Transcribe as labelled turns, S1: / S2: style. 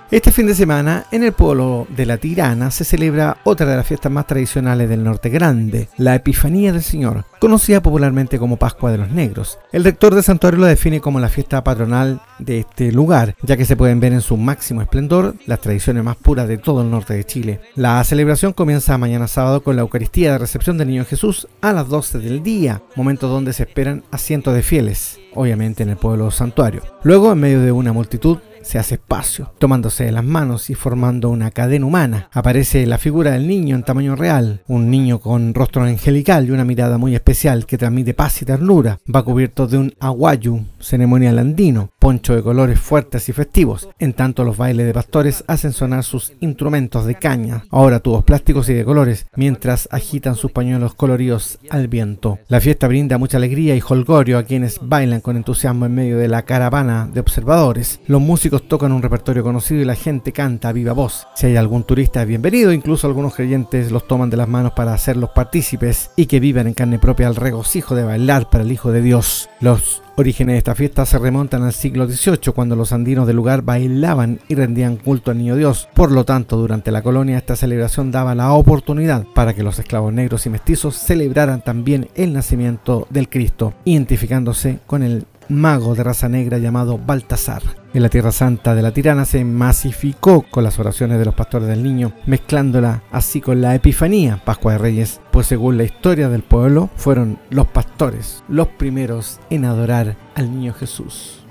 S1: Este fin de semana, en el pueblo de La Tirana, se celebra otra de las fiestas más tradicionales del Norte Grande, la Epifanía del Señor, conocida popularmente como Pascua de los Negros. El rector del santuario lo define como la fiesta patronal de este lugar, ya que se pueden ver en su máximo esplendor las tradiciones más puras de todo el norte de Chile. La celebración comienza mañana sábado con la Eucaristía de recepción del Niño Jesús a las 12 del día, momento donde se esperan a cientos de fieles, obviamente en el pueblo santuario. Luego, en medio de una multitud, se hace espacio, tomándose de las manos y formando una cadena humana. Aparece la figura del niño en tamaño real, un niño con rostro angelical y una mirada muy especial que transmite paz y ternura. Va cubierto de un aguayu, ceremonial andino, poncho de colores fuertes y festivos. En tanto, los bailes de pastores hacen sonar sus instrumentos de caña, ahora tubos plásticos y de colores, mientras agitan sus pañuelos coloridos al viento. La fiesta brinda mucha alegría y jolgorio a quienes bailan con entusiasmo en medio de la caravana de observadores. Los músicos tocan un repertorio conocido y la gente canta a viva voz. Si hay algún turista es bienvenido, incluso algunos creyentes los toman de las manos para hacerlos partícipes y que vivan en carne propia el regocijo de bailar para el Hijo de Dios. Los orígenes de esta fiesta se remontan al siglo XVIII, cuando los andinos del lugar bailaban y rendían culto al Niño Dios. Por lo tanto, durante la colonia esta celebración daba la oportunidad para que los esclavos negros y mestizos celebraran también el nacimiento del Cristo, identificándose con el mago de raza negra llamado Baltasar. En la Tierra Santa de La Tirana se masificó con las oraciones de los pastores del niño, mezclándola así con la Epifanía, Pascua de Reyes, pues según la historia del pueblo, fueron los pastores los primeros en adorar al Niño Jesús.